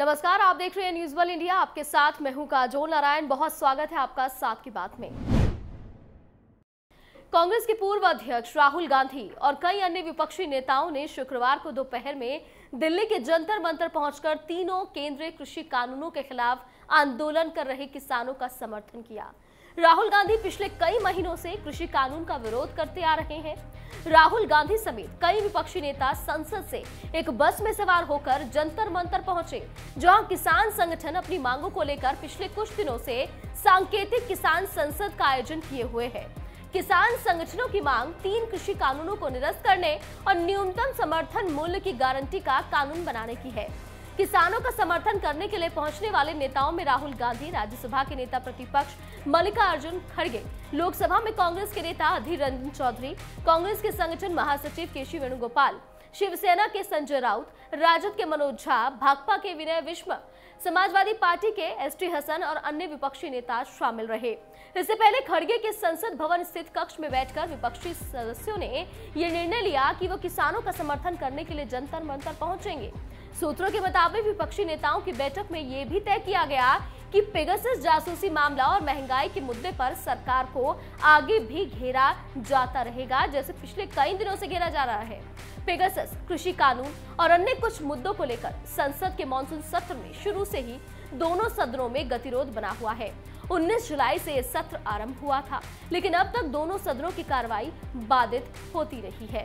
नमस्कार, आप देख रहे हैं न्यूज वर्ल्ड इंडिया। आपके साथ मैं हूं काजोल नारायण। बहुत स्वागत है आपका साथ की बात में। कांग्रेस के पूर्व अध्यक्ष राहुल गांधी और कई अन्य विपक्षी नेताओं ने शुक्रवार को दोपहर में दिल्ली के जंतर मंतर पहुंचकर तीनों केंद्रीय कृषि कानूनों के खिलाफ आंदोलन कर रहे किसानों का समर्थन किया। राहुल गांधी पिछले कई महीनों से कृषि कानून का विरोध करते आ रहे हैं। राहुल गांधी समेत कई विपक्षी नेता संसद से एक बस में सवार होकर जंतर मंतर पहुंचे, जहां किसान संगठन अपनी मांगों को लेकर पिछले कुछ दिनों से सांकेतिक किसान संसद का आयोजन किए हुए है। किसान संगठनों की मांग 3 कृषि कानूनों को निरस्त करने और न्यूनतम समर्थन मूल्य की गारंटी का कानून बनाने की है। किसानों का समर्थन करने के लिए पहुंचने वाले नेताओं में राहुल गांधी, राज्यसभा के नेता प्रतिपक्ष मल्लिकार्जुन खड़गे, लोकसभा में कांग्रेस के नेता अधीर रंजन चौधरी, कांग्रेस के संगठन महासचिव केसी वेणुगोपाल, शिवसेना के संजय राउत, राजद के मनोज झा, भाकपा के विनय विश्व, समाजवादी पार्टी के एसटी हसन और अन्य विपक्षी नेता शामिल रहे। इससे पहले खड़गे के संसद भवन स्थित कक्ष में बैठकर विपक्षी सदस्यों ने यह निर्णय लिया कि वो किसानों का समर्थन करने के लिए जंतर मंतर पहुंचेंगे। सूत्रों के मुताबिक विपक्षी नेताओं की बैठक में यह भी तय किया गया कि पेगासस जासूसी मामला और महंगाई के मुद्दे पर सरकार को आगे भी घेरा जाता रहेगा, जैसे पिछले कई दिनों से घेरा जा रहा है। पेगासस, कृषि कानून और अन्य कुछ मुद्दों को लेकर संसद के मॉनसून सत्र में शुरू से ही दोनों सदनों में गतिरोध बना हुआ है। 19 जुलाई से यह सत्र आरंभ हुआ था, लेकिन अब तक दोनों सदनों की कार्रवाई बाधित होती रही है।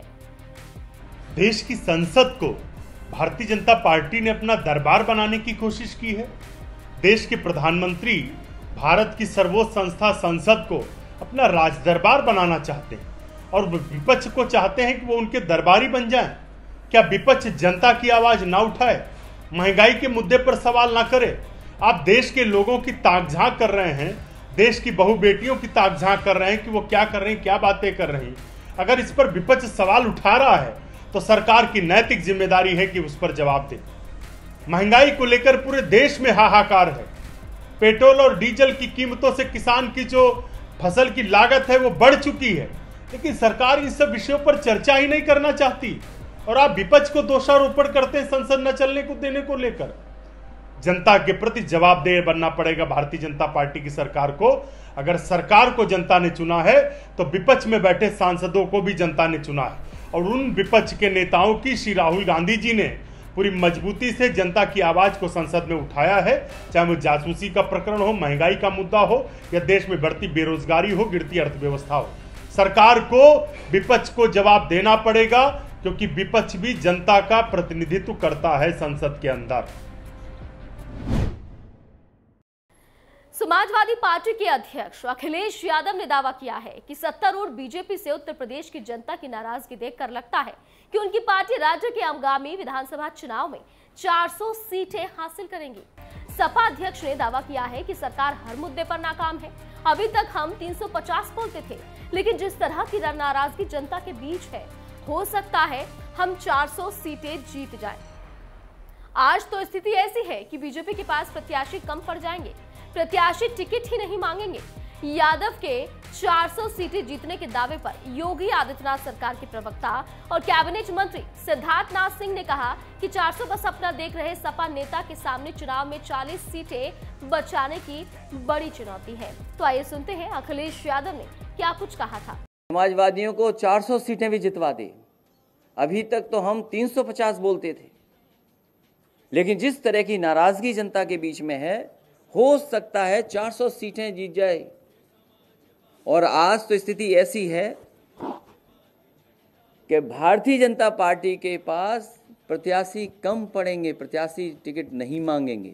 देश की संसद को भारतीय जनता पार्टी ने अपना दरबार बनाने की कोशिश की है। देश के प्रधानमंत्री भारत की सर्वोच्च संस्था संसद को अपना राज दरबार बनाना चाहते हैं और विपक्ष को चाहते हैं कि वो उनके दरबारी बन जाएं। क्या विपक्ष जनता की आवाज ना उठाए, महंगाई के मुद्दे पर सवाल ना करे? आप देश के लोगों की ताक झांक कर रहे हैं, देश की बहु बेटियों की ताक झांक कर रहे हैं कि वो क्या कर रही हैं, क्या बातें कर रही हैं। अगर इस पर विपक्ष सवाल उठा रहा है तो सरकार की नैतिक जिम्मेदारी है कि उस पर जवाब दे। महंगाई को लेकर पूरे देश में हाहाकार है। पेट्रोल और डीजल की कीमतों से किसान की जो फसल की लागत है वो बढ़ चुकी है, लेकिन सरकार इन सब विषयों पर चर्चा ही नहीं करना चाहती और आप विपक्ष को दोषारोपण करते हैं संसद न चलने को देने को लेकर। जनता के प्रति जवाबदेह बनना पड़ेगा भारतीय जनता पार्टी की सरकार को। अगर सरकार को जनता ने चुना है तो विपक्ष में बैठे सांसदों को भी जनता ने चुना है और उन विपक्ष के नेताओं की श्री राहुल गांधी जी ने पूरी मजबूती से जनता की आवाज को संसद में उठाया है, चाहे वो जासूसी का प्रकरण हो, महंगाई का मुद्दा हो या देश में बढ़ती बेरोजगारी हो, गिरती अर्थव्यवस्था हो। सरकार को विपक्ष को जवाब देना पड़ेगा, क्योंकि विपक्ष भी जनता का प्रतिनिधित्व करता है संसद के अंदर। समाजवादी पार्टी के अध्यक्ष अखिलेश यादव ने दावा किया है कि सत्तारूढ़ बीजेपी से उत्तर प्रदेश की जनता की नाराजगी देखकर लगता है कि उनकी पार्टी राज्य के आगामी विधानसभा चुनाव में 400 सीटें हासिल करेंगी। सपा अध्यक्ष ने दावा किया है कि सरकार हर मुद्दे पर नाकाम है। अभी तक हम 350 बोलते थे, लेकिन जिस तरह की नाराजगी जनता के बीच है, हो सकता है हम 400 सीटें जीत जाएं। आज तो स्थिति ऐसी है कि बीजेपी के पास प्रत्याशी कम पड़ जाएंगे, प्रत्याशी टिकट ही नहीं मांगेंगे। यादव के 400 सीटें जीतने के दावे पर योगी आदित्यनाथ सरकार के प्रवक्ता और कैबिनेट मंत्री सिद्धार्थ नाथ सिंह ने कहा कि 400 बस अपना देख रहे सपा नेता के सामने चुनाव में 40 सीटें बचाने की बड़ी चुनौती है। तो आइए सुनते हैं अखिलेश यादव ने क्या कुछ कहा था। समाजवादियों को 400 सीटें भी जितवा दे। अभी तक तो हम 350 बोलते थे, लेकिन जिस तरह की नाराजगी जनता के बीच में है, हो सकता है 400 सीटें जीत जाए। और आज तो स्थिति ऐसी है कि भारतीय जनता पार्टी के पास प्रत्याशी कम पड़ेंगे, प्रत्याशी टिकट नहीं मांगेंगे।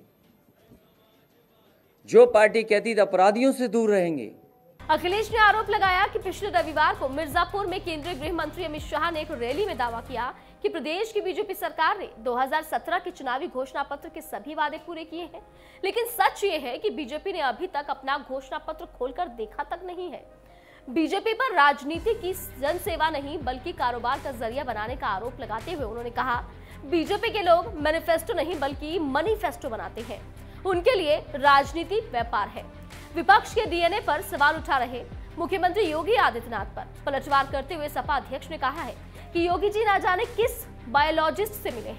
जो पार्टी कहती थी अपराधियों से दूर रहेंगे। अखिलेश ने आरोप लगाया कि पिछले रविवार को मिर्जापुर में केंद्रीय गृह मंत्री अमित शाह ने एक रैली में दावा किया कि प्रदेश की बीजेपी सरकार ने 2017 के चुनावी घोषणा पत्र के सभी वादे पूरे किए हैं, लेकिन सच ये है कि बीजेपी ने अभी तक अपना घोषणा पत्र खोलकर देखा तक नहीं है। बीजेपी पर राजनीति की जनसेवा नहीं बल्कि कारोबार का जरिया बनाने का आरोप लगाते हुए उन्होंने कहा, बीजेपी के लोग मैनिफेस्टो नहीं बल्कि मनीफेस्टो बनाते हैं, उनके लिए राजनीति व्यापार है। विपक्ष के डीएनए पर सवाल उठा रहे मुख्यमंत्री योगी आदित्यनाथ पर पलटवार करते हुए सपा अध्यक्ष ने कहा है कि योगी जी ना जाने किस बायोलॉजिस्ट से मिले हैं,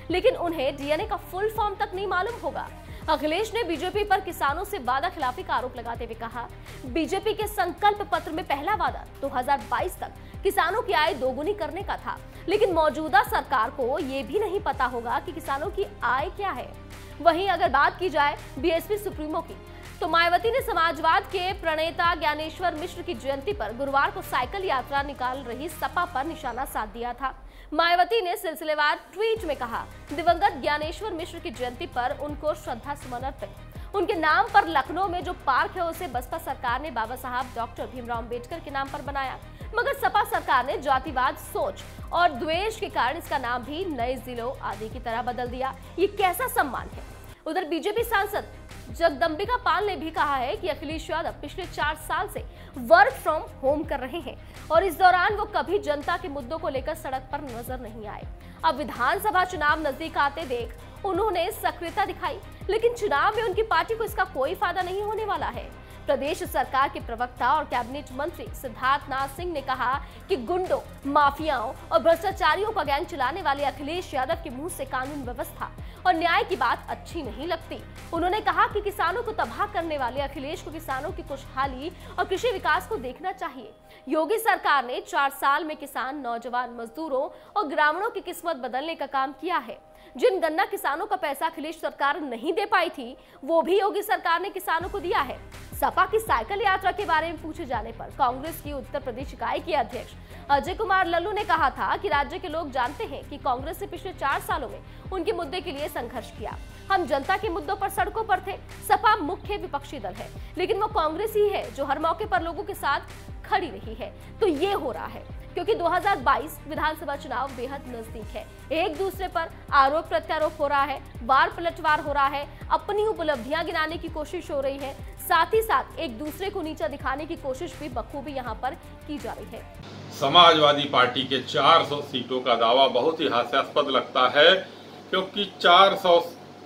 लेकिन उन्हें डीएनए का फुल फॉर्म तक नहीं मालूम होगा। अखिलेश ने बीजेपी पर किसानों से वादा खिलाफी का आरोप लगाते हुए कहा, बीजेपी के संकल्प पत्र में पहला वादा 2022 तक किसानों की आय दोगुनी करने का था, लेकिन मौजूदा सरकार को ये भी नहीं पता होगा कि किसानों की आय क्या है। वहीं अगर बात की जाए बीएसपी सुप्रीमो की, तो मायावती ने समाजवाद के प्रणेता ज्ञानेश्वर मिश्र की जयंती पर गुरुवार को साइकिल यात्रा निकाल रही सपा पर निशाना साध दिया था। मायावती ने सिलसिलेवार ट्वीट में कहा, दिवंगत ज्ञानेश्वर मिश्र की जयंती पर उनको श्रद्धा सुमन अर्पित। उनके नाम पर लखनऊ में जो पार्क है उसे बसपा सरकार ने बाबा साहब डॉक्टर भीमराव अंबेडकर के नाम पर बनाया, मगर सपा सरकार ने जातिवाद सोच और द्वेष के कारण इसका नाम भी नए जिलों आदि की तरह बदल दिया। ये कैसा सम्मान है। उधर बीजेपी सांसद जगदंबिका पाल ने भी कहा है कि अखिलेश यादव पिछले 4 साल से वर्क फ्रॉम होम कर रहे हैं और इस दौरान वो कभी जनता के मुद्दों को लेकर सड़क पर नजर नहीं आए। अब विधानसभा चुनाव नजदीक आते देख उन्होंने सक्रियता दिखाई, लेकिन चुनाव में उनकी पार्टी को इसका कोई फायदा नहीं होने वाला है। प्रदेश सरकार के प्रवक्ता और कैबिनेट मंत्री सिद्धार्थनाथ सिंह ने कहा कि गुंडों, माफियाओं और भ्रष्टाचारियों का गैंग चलाने वाले अखिलेश यादव के मुंह से कानून व्यवस्था और न्याय की बात अच्छी नहीं लगती। उन्होंने कहा कि किसानों को तबाह करने वाले अखिलेश को किसानों की खुशहाली और कृषि विकास को देखना चाहिए। योगी सरकार ने 4 साल में किसान, नौजवान, मजदूरों और ग्रामीणों की किस्मत बदलने का काम किया है। जिन गन्ना किसानों का पैसा अखिलेश सरकार नहीं दे पाई थी, वो भी योगी सरकार ने किसानों को दिया है। सपा की साइकिल यात्रा के बारे में पूछे जाने पर कांग्रेस की उत्तर प्रदेश इकाई के अध्यक्ष अजय कुमार लल्लू ने कहा था कि राज्य के लोग जानते हैं कि कांग्रेस ने पिछले 4 सालों में उनके मुद्दे के लिए संघर्ष किया। हम जनता के मुद्दों पर सड़कों पर थे। सपा मुख्य विपक्षी दल है, लेकिन वो कांग्रेस ही है जो हर मौके पर लोगों के साथ खड़ी रही है। तो ये हो रहा है क्योंकि 2022 विधानसभा चुनाव बेहद नजदीक है। एक दूसरे पर आरोप प्रत्यारोप हो रहा है, वार पलटवार हो रहा है, अपनी उपलब्धियां गिनाने की कोशिश हो रही है, साथ ही साथ एक दूसरे को नीचा दिखाने की कोशिश भी बखूबी यहाँ पर की जा रही है। समाजवादी पार्टी के 400 सीटों का दावा बहुत ही हास्यास्पद लगता है, क्योंकि 400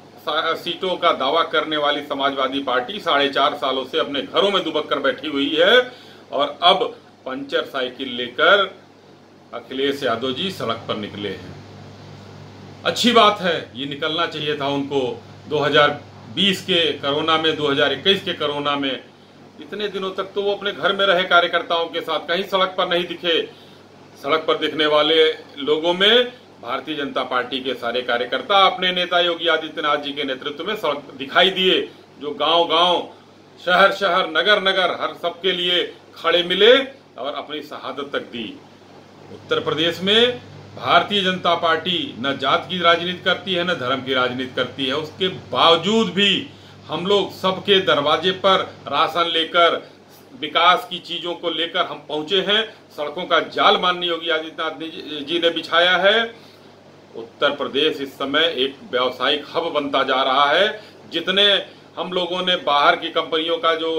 सीटों का दावा करने वाली समाजवादी पार्टी 4.5 सालों से अपने घरों में दुबक कर बैठी हुई है और अब पंचर साइकिल लेकर अखिलेश यादव जी सड़क पर निकले हैं। अच्छी बात है, ये निकलना चाहिए था उनको। 2020 के कोरोना में, 2021 के कोरोना में इतने दिनों तक तो वो अपने घर में रहे कार्यकर्ताओं के साथ, कहीं सड़क पर नहीं दिखे। सड़क पर दिखने वाले लोगों में भारतीय जनता पार्टी के सारे कार्यकर्ता अपने नेता योगी आदित्यनाथ जी के नेतृत्व में सड़क दिखाई दिए, जो गांव-गांव, शहर-शहर, नगर-नगर हर सबके लिए खड़े मिले और अपनी शहादत तक दी। उत्तर प्रदेश में भारतीय जनता पार्टी न जात की राजनीति करती है न धर्म की राजनीति करती है, उसके बावजूद भी हम लोग सबके दरवाजे पर राशन लेकर, विकास की चीजों को लेकर हम पहुंचे हैं। सड़कों का जाल माननीय योगी आदित्यनाथ जी ने बिछाया है। उत्तर प्रदेश इस समय एक व्यावसायिक हब बनता जा रहा है। जितने हम लोगों ने बाहर की कंपनियों का जो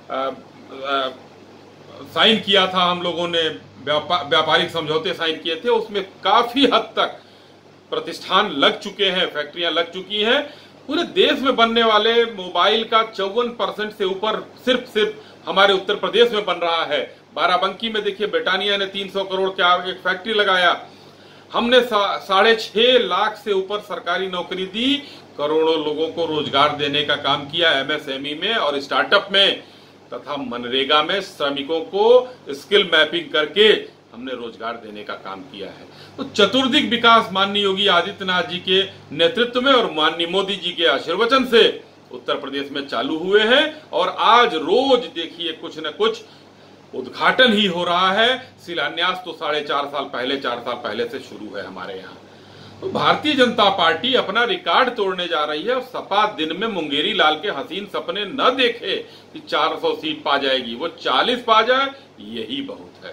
साइन किया था, हम लोगों ने व्यापारिक समझौते साइन किए थे, उसमें काफी हद तक प्रतिष्ठान लग चुके हैं, फैक्ट्रियां लग चुकी हैं। पूरे देश में बनने वाले मोबाइल का 54% से ऊपर सिर्फ हमारे उत्तर प्रदेश में बन रहा है। बाराबंकी में देखिए, ब्रिटानिया ने 300 करोड़ का एक फैक्ट्री लगाया। हमने 6.5 लाख से ऊपर सरकारी नौकरी दी, करोड़ों लोगों को रोजगार देने का काम किया एमएसएमई में और स्टार्टअप में, तथा मनरेगा में श्रमिकों को स्किल मैपिंग करके हमने रोजगार देने का काम किया है। तो चतुर्दिक विकास माननीय योगी आदित्यनाथ जी के नेतृत्व में और माननीय मोदी जी के आशीर्वचन से उत्तर प्रदेश में चालू हुए हैं और आज रोज देखिए कुछ न कुछ उद्घाटन ही हो रहा है। शिलान्यास तो 4.5 साल पहले, 4 साल पहले से शुरू है हमारे यहाँ। तो भारतीय जनता पार्टी अपना रिकॉर्ड तोड़ने जा रही है और सपा दिन में मुंगेरी लाल के हसीन सपने न देखे कि 400 सीट पा जाएगी, वो 40 पा जाए, यही बहुत है।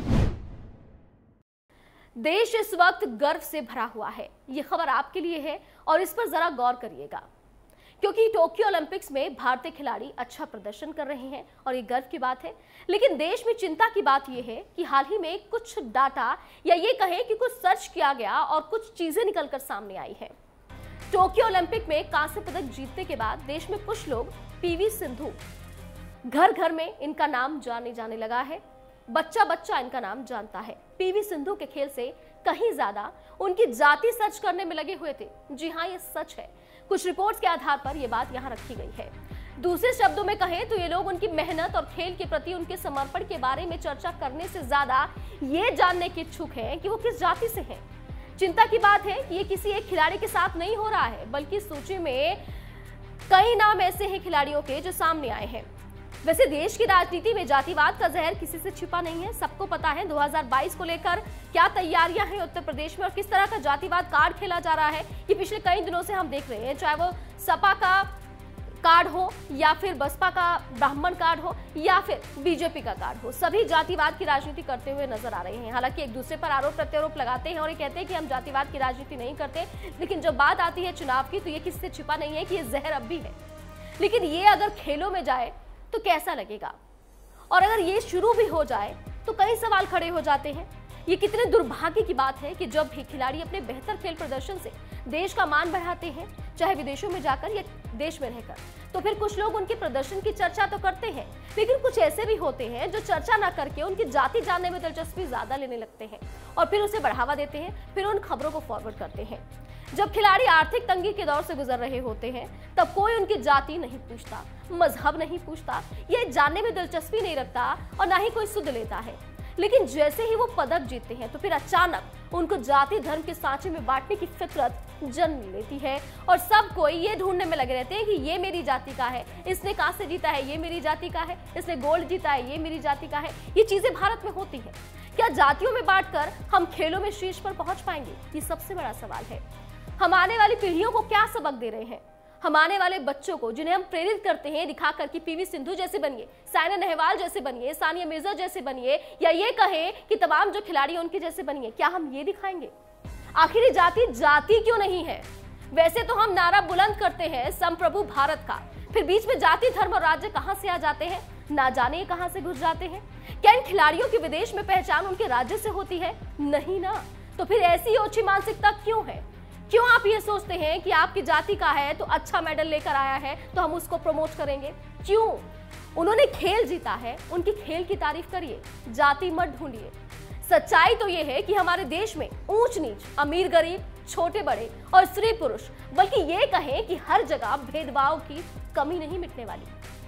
देश इस वक्त गर्व से भरा हुआ है। ये खबर आपके लिए है और इस पर जरा गौर करिएगा, क्योंकि टोक्यो ओलंपिक्स में भारतीय खिलाड़ी अच्छा प्रदर्शन कर रहे हैं और ये गर्व की बात है। लेकिन देश में चिंता की बात यह है कि हाल ही में कुछ डाटा या ये कहें कि कुछ सर्च किया गया और कुछ चीजें निकलकर सामने आई है। टोक्यो ओलंपिक में कांस्य पदक जीतने के बाद देश में कुछ लोग पीवी सिंधु, घर घर में इनका नाम जाने लगा है, बच्चा बच्चा इनका नाम जानता है। पीवी सिंधु के खेल से कहीं ज्यादा उनकी जाति सर्च करने में लगे हुए थे। जी हाँ, ये सच है। कुछ रिपोर्ट्स के आधार पर यह बात यहाँ रखी गई है। दूसरे शब्दों में कहें तो ये लोग उनकी मेहनत और खेल के प्रति उनके समर्पण के बारे में चर्चा करने से ज्यादा ये जानने के इच्छुक हैं कि वो किस जाति से हैं। चिंता की बात है कि ये किसी एक खिलाड़ी के साथ नहीं हो रहा है, बल्कि सूची में कई नाम ऐसे हैं खिलाड़ियों के जो सामने आए हैं। वैसे देश की राजनीति में जातिवाद का जहर किसी से छिपा नहीं है। सबको पता है 2022 को लेकर क्या तैयारियां हैं उत्तर प्रदेश में और किस तरह का जातिवाद कार्ड खेला जा रहा है, कि पिछले कई दिनों से हम देख रहे हैं। चाहे वो सपा का कार्ड हो या फिर बसपा का ब्राह्मण कार्ड हो या फिर बीजेपी का कार्ड हो, सभी जातिवाद की राजनीति करते हुए नजर आ रहे हैं। हालांकि एक दूसरे पर आरोप प्रत्यारोप लगाते हैं और ये कहते हैं कि हम जातिवाद की राजनीति नहीं करते, लेकिन जब बात आती है चुनाव की तो ये किससे छिपा नहीं है कि ये जहर अब भी है। लेकिन ये अगर खेलों में जाए तो कैसा लगेगा, और अगर ये शुरू भी हो जाए तो कई सवाल खड़े हो जाते हैं। ये कितने दुर्भाग्य की बात है कि जब भी खिलाड़ी अपने बेहतर खेल प्रदर्शन से देश का मान बढ़ाते हैं, चाहे विदेशों में जाकर या देश में रहकर, तो फिर कुछ लोग उनके प्रदर्शन की चर्चा तो करते हैं, लेकिन कुछ ऐसे भी होते हैं जो चर्चा ना करके उनकी जाति जानने में दिलचस्पी ज्यादा लेने लगते हैं और फिर उसे बढ़ावा देते हैं, फिर उन खबरों को फॉरवर्ड करते हैं। जब खिलाड़ी आर्थिक तंगी के दौर से गुजर रहे होते हैं तब कोई उनकी जाति नहीं पूछता, मजहब नहीं पूछता, ये जानने में दिलचस्पी नहीं रखता और ना ही कोई सुध लेता है। लेकिन जैसे ही वो पदक जीतते हैं तो फिर अचानक उनको जाति धर्म के सांचे में बांटने की फितरत जन्म लेती है और सब कोई ये ढूंढने में लगे रहते हैं कि ये मेरी जाति का है, इसने कांस्य जीता है ये मेरी जाति का है, इसने गोल्ड जीता है ये मेरी जाति का है। ये चीजें भारत में होती है। क्या जातियों में बांटकर हम खेलों में शीर्ष पर पहुंच पाएंगे? ये सबसे बड़ा सवाल है। हम आने वाली पीढ़ियों को क्या सबक दे रहे हैं? हम आने वाले बच्चों को जिन्हें हम प्रेरित करते हैं दिखाकर कि पीवी सिंधु जैसे बनिए, साइना नेहवाल जैसे बनिए, सानिया मिर्जा जैसे बनिए, या ये कहें कि तमाम जो खिलाड़ी उनके जैसे बनिए, क्या हम ये दिखाएंगे? आखिर ये जाति क्यों नहीं है? वैसे तो हम नारा बुलंद करते हैं संप्रभु भारत का, फिर बीच में जाति धर्म और राज्य कहां से आ जाते हैं, ना जाने कहां से घुस जाते हैं। क्या इन खिलाड़ियों की विदेश में पहचान उनके राज्य से होती है? नहीं ना। तो फिर ऐसी ओछी मानसिकता क्यों है? क्यों आप ये सोचते हैं कि आपकी जाति का है तो अच्छा मेडल लेकर आया है तो हम उसको प्रमोट करेंगे? क्यों? उन्होंने खेल जीता है, उनकी खेल की तारीफ करिए, जाति मत ढूंढिए। सच्चाई तो ये है कि हमारे देश में ऊंच नीच, अमीर गरीब, छोटे बड़े और स्त्री पुरुष, बल्कि ये कहें कि हर जगह भेदभाव की कमी नहीं मिटने वाली।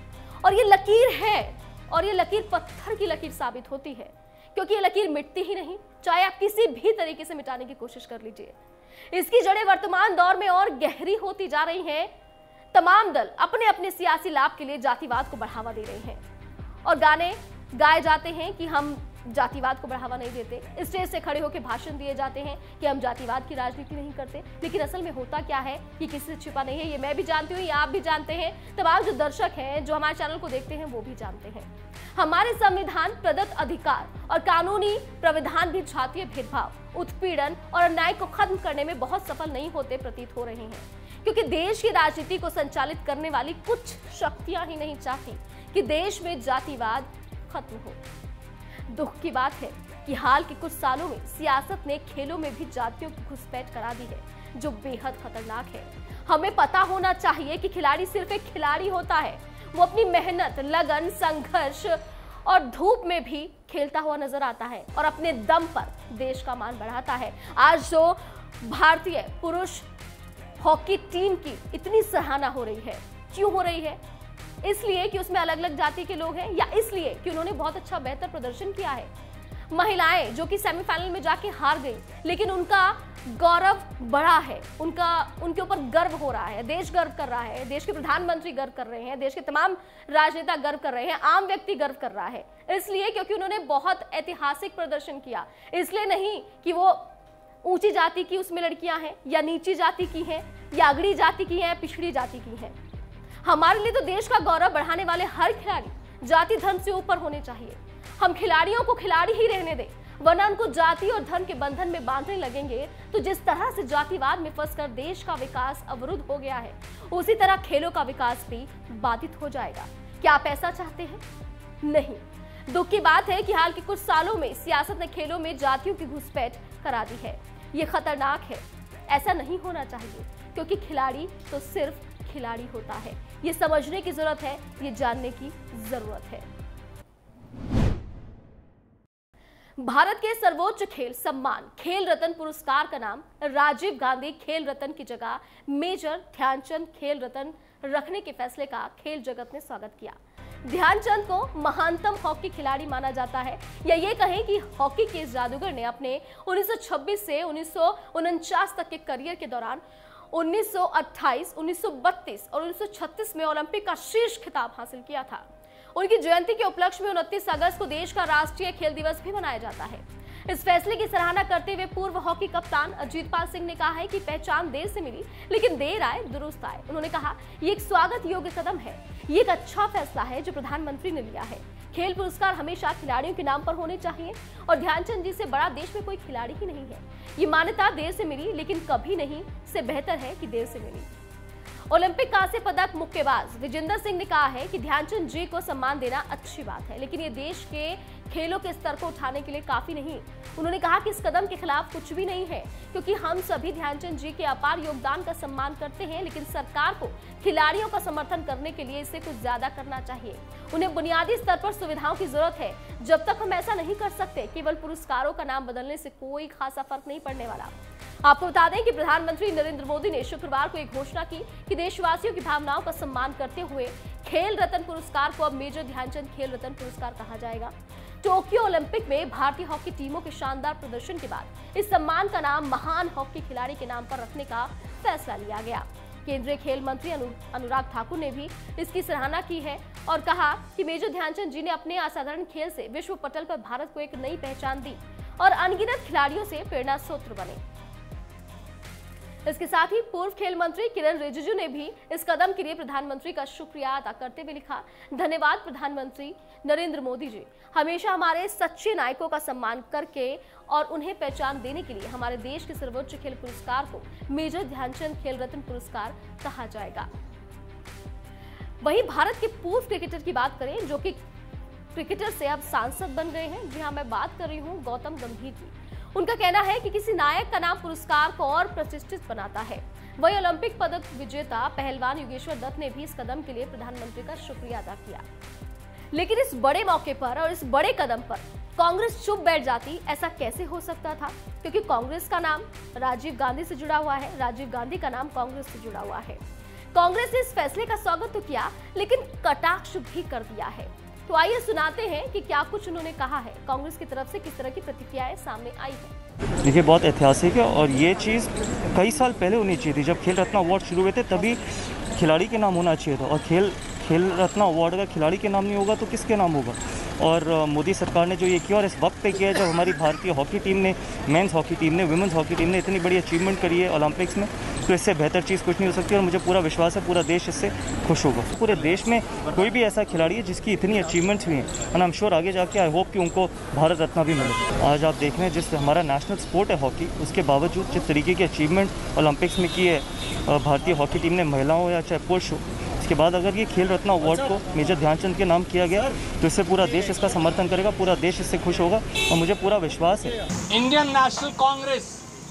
और ये लकीर है, और ये लकीर पत्थर की लकीर साबित होती है, क्योंकि ये लकीर मिटती ही नहीं, चाहे आप किसी भी तरीके से मिटाने की कोशिश कर लीजिए। इसकी जड़ें वर्तमान दौर में और गहरी होती जा रही हैं। तमाम दल अपने अपने सियासी लाभ के लिए जातिवाद को बढ़ावा दे रहे हैं और गाने गाए जाते हैं कि हम जातिवाद को बढ़ावा नहीं देते, स्टेज से खड़े होकर भाषण दिए जाते हैं कि हम जातिवाद की राजनीति नहीं करते। लेकिन असल में होता क्या है कि किसी से छिपा नहीं है। ये मैं भी जानती हूँ, ये आप भी जानते हैं, तमाम जो दर्शक हैं जो हमारे चैनल को देखते हैं वो भी जानते हैं। हमारे संविधान प्रदत्त अधिकार और कानूनी प्रावधान भी जातीय भेदभाव, उत्पीड़न और अन्याय को खत्म करने में बहुत सफल नहीं होते प्रतीत हो रहे हैं, क्योंकि देश की राजनीति को संचालित करने वाली कुछ शक्तियां ही नहीं चाहती कि देश में जातिवाद खत्म हो। दुख की बात है कि हाल के कुछ सालों में सियासत ने खेलों में भी जातियों की घुसपैठ करा दी है, जो बेहद खतरनाक है। हमें पता होना चाहिए कि खिलाड़ी सिर्फ एक खिलाड़ी होता है, वो अपनी मेहनत, लगन, संघर्ष और धूप में भी खेलता हुआ नजर आता है और अपने दम पर देश का मान बढ़ाता है। आज जो भारतीय पुरुष हॉकी टीम की इतनी सराहना हो रही है, क्यों हो रही है? इसलिए कि उसमें अलग अलग जाति के लोग हैं, या इसलिए कि उन्होंने बहुत अच्छा बेहतर प्रदर्शन किया है? महिलाएं जो कि सेमीफाइनल में जाके हार गई, लेकिन उनका गौरव बढ़ा है, उनके ऊपर गर्व हो रहा है, देश गर्व कर रहा है, देश के प्रधानमंत्री गर्व कर रहे हैं, देश के तमाम राजनेता गर्व कर रहे हैं, आम व्यक्ति गर्व कर रहा है। इसलिए क्योंकि उन्होंने बहुत ऐतिहासिक प्रदर्शन किया। इसलिए नहीं कि वो ऊंची जाति की उसमें लड़कियां हैं, या नीची जाति की हैं, या अगड़ी जाति की हैं, पिछड़ी जाति की हैं। हमारे लिए तो देश का गौरव बढ़ाने वाले हर खिलाड़ी जाति धर्म से ऊपर होने चाहिए। हम खिलाड़ियों को खिलाड़ी ही रहने दें, वरना उनको जाति और धर्म के बंधन में बांधने लगेंगे तो जिस तरह से जातिवाद में फंसकर देश का विकास अवरुद्ध हो गया है, उसी तरह खेलों का विकास भी बाधित हो जाएगा। क्या आप ऐसा चाहते हैं? नहीं। दुख की बात है कि हाल के कुछ सालों में सियासत ने खेलों में जातियों की घुसपैठ करा दी है। ये खतरनाक है, ऐसा नहीं होना चाहिए, क्योंकि खिलाड़ी तो सिर्फ खिलाड़ी होता है। ये समझने की जरूरत है, ये जानने की जरूरत है। भारत के सर्वोच्च खेल सम्मान खेल रत्न पुरस्कार का नाम राजीव गांधी खेल रत्न की जगह मेजर ध्यानचंद खेल रत्न रखने के फैसले का खेल जगत ने स्वागत किया। ध्यानचंद को महानतम हॉकी खिलाड़ी माना जाता है, या ये कहें कि हॉकी के इस जादूगर ने अपने 1926 से 1949 तक के करियर के दौरान 1928, 1932 और 1936 में ओलंपिक का शीर्ष खिताब हासिल किया था। उनकी जयंती के उपलक्ष्य में 29 अगस्त को देश का राष्ट्रीय खेल दिवस भी मनाया जाता है। इस फैसले की सराहना करते हुए पूर्व हॉकी कप्तान अजीतपाल सिंह ने कहा है कि पहचान देर से मिली, लेकिन देर आए दुरुस्त आए। उन्होंने कहा, ये एक स्वागत योग्य कदम है, ये एक अच्छा फैसला है जो प्रधानमंत्री ने लिया है। खेल पुरस्कार हमेशा खिलाड़ियों के नाम पर होने चाहिए और ध्यानचंद जी से बड़ा देश में कोई खिलाड़ी ही नहीं है। ये मान्यता देर से मिली, लेकिन कभी नहीं से बेहतर है कि देर से मिली। ओलंपिक कांस्य पदक मुक्केबाज विजेंदर सिंह ने कहा है कि ध्यानचंद जी को सम्मान देना अच्छी बात है, लेकिन ये देश के खेलों के स्तर को उठाने के लिए काफी नहीं। उन्होंने कहा कि इस कदम के खिलाफ कुछ भी नहीं है, क्योंकि हम सभी ध्यानचंद जी के अपार योगदान का सम्मान करते हैं, लेकिन सरकार को खिलाड़ियों का समर्थन करने के लिए इससे कुछ ज्यादा करना चाहिए। उन्हें बुनियादी स्तर पर सुविधाओं की जरूरत है। जब तक हम ऐसा नहीं कर सकते, केवल पुरस्कारों का नाम बदलने से कोई खासा फर्क नहीं पड़ने वाला। आपको बता दें कि प्रधानमंत्री नरेंद्र मोदी ने शुक्रवार को एक घोषणा की कि देशवासियों की भावनाओं का सम्मान करते हुए खेल रत्न पुरस्कार को अब मेजर ध्यानचंद खेल रत्न पुरस्कार कहा जाएगा। टोक्यो ओलंपिक में भारतीय हॉकी टीमों के शानदार प्रदर्शन के बाद इस सम्मान का नाम महान हॉकी खिलाड़ी के नाम पर रखने का फैसला लिया गया। केंद्रीय खेल मंत्री अनुराग ठाकुर ने भी इसकी सराहना की है और कहा कि मेजर ध्यानचंद जी ने अपने असाधारण खेल से विश्व पटल पर भारत को एक नई पहचान दी और अनगिनत खिलाड़ियों से प्रेरणा स्रोत बने। इसके साथ ही पूर्व खेल मंत्री किरण रिजिजू ने भी इस कदम के लिए प्रधानमंत्री का शुक्रिया अदा करते हुए लिखा, धन्यवाद प्रधानमंत्री नरेंद्र मोदी जी, हमेशा हमारे सच्चे नायकों का सम्मान करके और उन्हें पहचान देने के लिए हमारे देश के सर्वोच्च खेल पुरस्कार को मेजर ध्यानचंद खेल रत्न पुरस्कार कहा जाएगा। वहीं भारत के पूर्व क्रिकेटर की बात करें, जो कि क्रिकेटर से अब सांसद बन गए हैं। जी हाँ, मैं बात कर रही हूँ गौतम गंभीर की। उनका कहना है कि किसी नायक का नाम पुरस्कार को और प्रतिष्ठित बनाता है। वही ओलंपिक पदक विजेता पहलवान योगेश्वर दत्त ने भी इस कदम के लिए प्रधानमंत्री का शुक्रिया अदा किया। लेकिन इस बड़े मौके पर और इस बड़े कदम पर कांग्रेस चुप बैठ जाती, ऐसा कैसे हो सकता था? क्योंकि कांग्रेस का नाम राजीव गांधी से जुड़ा हुआ है, राजीव गांधी का नाम कांग्रेस से जुड़ा हुआ है। कांग्रेस ने इस फैसले का स्वागत तो किया, लेकिन कटाक्ष भी कर दिया है। तो आइए सुनाते हैं कि क्या कुछ उन्होंने कहा है। कांग्रेस की तरफ से किस तरह की प्रतिक्रियाएं सामने आई है। देखिए, बहुत ऐतिहासिक है और ये चीज़ कई साल पहले होनी चाहिए थी। जब खेल रत्न अवार्ड शुरू हुए थे तभी खिलाड़ी के नाम होना चाहिए था, और खेल रत्न अवार्ड अगर खिलाड़ी के नाम नहीं होगा तो किसके नाम होगा? और मोदी सरकार ने जो ये किया और इस वक्त पे किया है, जब हमारी भारतीय हॉकी टीम ने, मेंस हॉकी टीम ने, वुमेंस हॉकी टीम ने इतनी बड़ी अचीवमेंट करी है ओलंपिक्स में, तो इससे बेहतर चीज़ कुछ नहीं हो सकती। और मुझे पूरा विश्वास है पूरा देश इससे खुश होगा। पूरे देश में कोई भी ऐसा खिलाड़ी है जिसकी इतनी अचीवमेंट्स हुई हैं, एंड आई एम श्योर आगे जाके आई होप कि उनको भारत रत्न भी मिले। आज आप देख रहे हैं जिस हमारा नेशनल स्पोर्ट है हॉकी, उसके बावजूद जिस तरीके की अचीवमेंट ओलंपिक्स में की है भारतीय हॉकी टीम ने, महिलाओं या चाहे पुरुष हो, के बाद अगर ये खेल रत्न अवार्ड को मेजर ध्यानचंद के नाम किया गया तो इससे पूरा देश इसका समर्थन करेगा, पूरा देश इससे खुश होगा और मुझे पूरा विश्वास है। Indian National Congress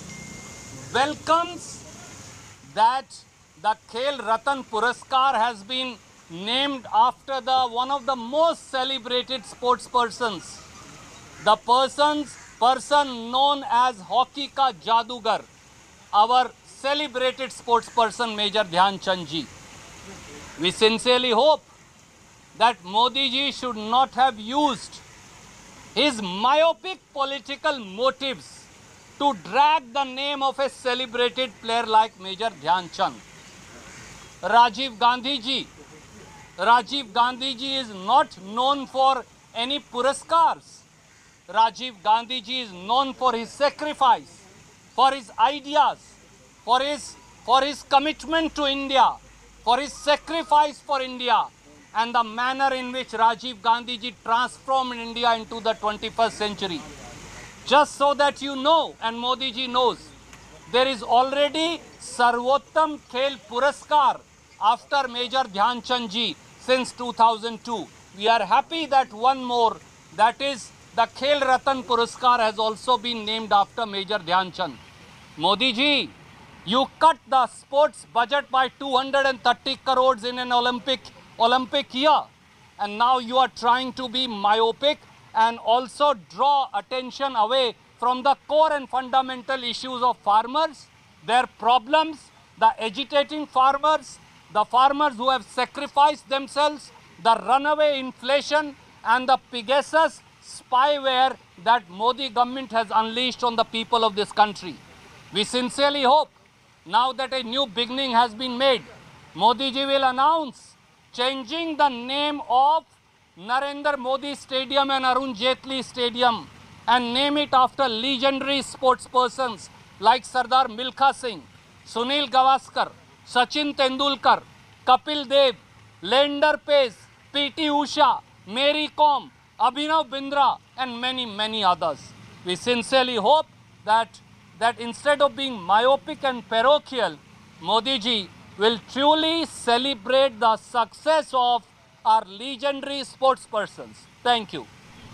welcomes that the Khel Ratna पुरस्कार has been named after the one of the most celebrated sports persons, the person known as hockey का जादूगर, our celebrated sports person major Dhyanchand ji. We sincerely hope that Modi ji should not have used his myopic political motives to drag the name of a celebrated player like Major Dhyan Chand. Rajiv Gandhi ji is not known for any puraskars. Rajiv Gandhi ji is known for his sacrifice, for his ideas, for his commitment to India, for his sacrifice for India, and the manner in which Rajiv Gandhi ji transformed India into the 21st century. Just so that you know, and Modi ji knows, there is already Sarvottam Khel Puraskar after Major Dhyan Chand ji since 2002. We are happy that one more, that is the Khel Ratan Puraskar, has also been named after Major Dhyan Chand. Modi ji, you cut the sports budget by 230 crores in an Olympic year, and now you are trying to be myopic and also draw attention away from the core and fundamental issues of farmers, their problems, the agitating farmers, the farmers who have sacrificed themselves, the runaway inflation and the Pegasus spyware that Modi government has unleashed on the people of this country. We sincerely hope now that a new beginning has been made, Modi ji will announce changing the name of Narendra Modi Stadium and Arun Jaitley Stadium and name it after legendary sports persons like Sardar Milkha Singh, Sunil Gavaskar, Sachin Tendulkar, Kapil Dev, Leander Paes, P.T. Usha, Mary Kom, Abhinav Bindra and many others. We sincerely hope that instead of being myopic and parochial, Modi ji will truly celebrate the success of our legendary sports persons. Thank you.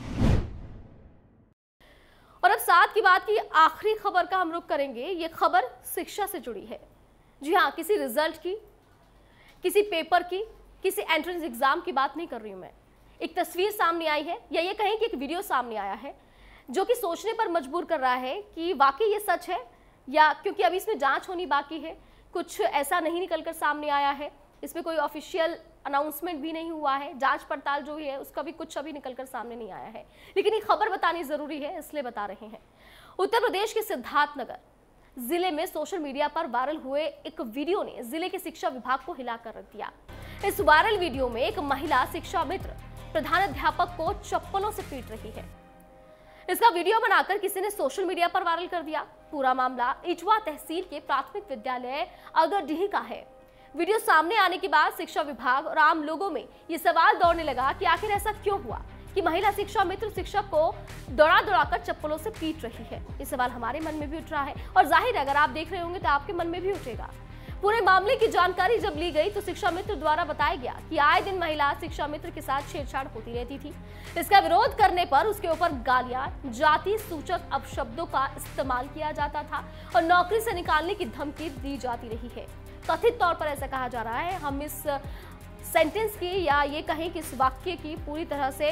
और अब साथ की बात की आखिरी खबर का हम रुख करेंगे। ये खबर शिक्षा से जुड़ी है। जी हाँ, किसी रिजल्ट की, किसी पेपर की, किसी एंट्रेंस एग्जाम की बात नहीं कर रही हूं मैं। एक तस्वीर सामने आई है या ये कहें कि एक वीडियो सामने आया है जो कि सोचने पर मजबूर कर रहा है कि वाकई ये सच है या, क्योंकि अभी इसमें जांच होनी बाकी है, कुछ ऐसा नहीं निकलकर सामने आया है, इसमें कोई ऑफिशियल अनाउंसमेंट भी नहीं हुआ है, जांच पड़ताल जो भी है उसका भी कुछ अभी निकलकर सामने नहीं आया है, लेकिन ये खबर बतानी जरूरी है इसलिए बता रहे हैं। उत्तर प्रदेश के सिद्धार्थनगर जिले में सोशल मीडिया पर वायरल हुए एक वीडियो ने जिले के शिक्षा विभाग को हिलाकर रख दिया। इस वायरल वीडियो में एक महिला शिक्षा मित्र प्रधानाध्यापक को चप्पलों से पीट रही है। इसका वीडियो बनाकर किसी ने सोशल मीडिया पर वायरल कर दिया। पूरा मामला इटवा तहसील के प्राथमिक विद्यालय अगरडीह का है। वीडियो सामने आने के बाद शिक्षा विभाग और आम लोगों में ये सवाल दौड़ने लगा कि आखिर ऐसा क्यों हुआ कि महिला शिक्षा मित्र शिक्षक को दौड़ा-दौड़ाकर चप्पलों से पीट रही है। ये सवाल हमारे मन में भी उठ रहा है और जाहिर है अगर आप देख रहे होंगे तो आपके मन में भी उठेगा। पूरे मामले की जानकारी जब ली गई तो शिक्षा मित्र द्वारा बताया गया कि आए दिन महिला शिक्षा मित्र के साथ छेड़छाड़ होती रहती थी। इसका विरोध करने पर उसके ऊपर गालियां, जाति सूचक अपशब्दों का इस्तेमाल किया जाता था और नौकरी से निकालने की धमकी दी जाती रही है। कथित तौर पर ऐसा कहा जा रहा है। हम इस सेंटेंस की या ये कहें कि इस वाक्य की पूरी तरह से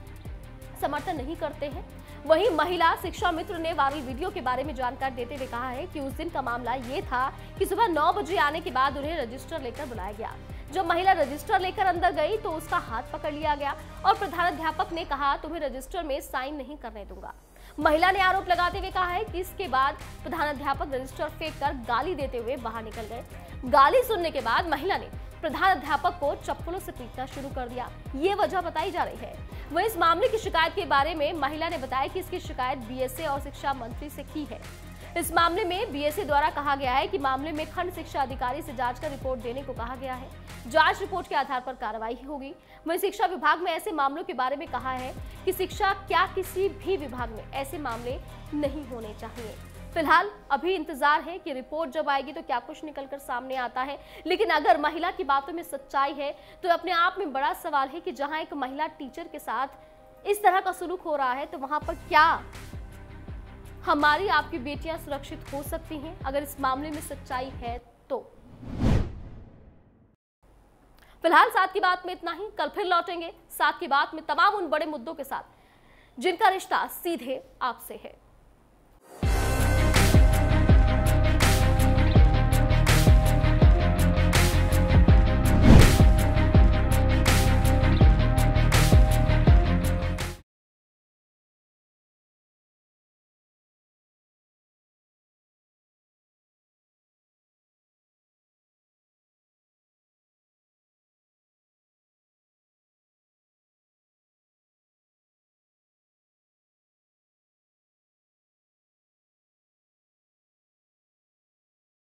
समर्थन नहीं करते हैं। वहीं महिला शिक्षा मित्र ने वायरल वीडियो के बारे में जानकारी देते हुए कहा है कि उस दिन का मामला ये था कि सुबह 9 बजे आने के बाद उन्हें रजिस्टर लेकर बुलाया गया। जब महिला रजिस्टर लेकर अंदर गई तो उसका हाथ पकड़ लिया गया और प्रधानाध्यापक ने कहा तुम्हें रजिस्टर में साइन नहीं करने दूंगा। महिला ने आरोप लगाते हुए कहा है कि इसके बाद प्रधानाध्यापक रजिस्टर फेंककर गाली देते हुए बाहर निकल गए। गाली सुनने के बाद महिला ने प्रधानाध्यापक को चप्पलों से पीटना शुरू कर दिया। ये वजह बताई जा रही है। वह इस मामले की शिकायत के बारे में महिला ने बताया कि इसकी शिकायत बीएसए और शिक्षा मंत्री से की है। इस मामले में बीएसए द्वारा कहा गया है कि मामले में खंड शिक्षा अधिकारी से जांच कर रिपोर्ट देने को कहा गया है। जांच रिपोर्ट के आधार पर कार्रवाई होगी। वहीं शिक्षा विभाग में ऐसे मामलों के बारे में कहा है कि शिक्षा क्या किसी भी विभाग में ऐसे मामले नहीं होने चाहिए। फिलहाल अभी इंतजार है कि रिपोर्ट जब आएगी तो क्या कुछ निकलकर सामने आता है। लेकिन अगर महिला की बातों में सच्चाई है तो अपने आप में बड़ा सवाल है कि जहां एक महिला टीचर के साथ इस तरह का सलूक हो रहा है तो वहां पर क्या हमारी आपकी बेटियां सुरक्षित हो सकती हैं अगर इस मामले में सच्चाई है तो। फिलहाल साथ की बात में इतना ही। कल फिर लौटेंगे साथ की बात में तमाम उन बड़े मुद्दों के साथ जिनका रिश्ता सीधे आपसे है।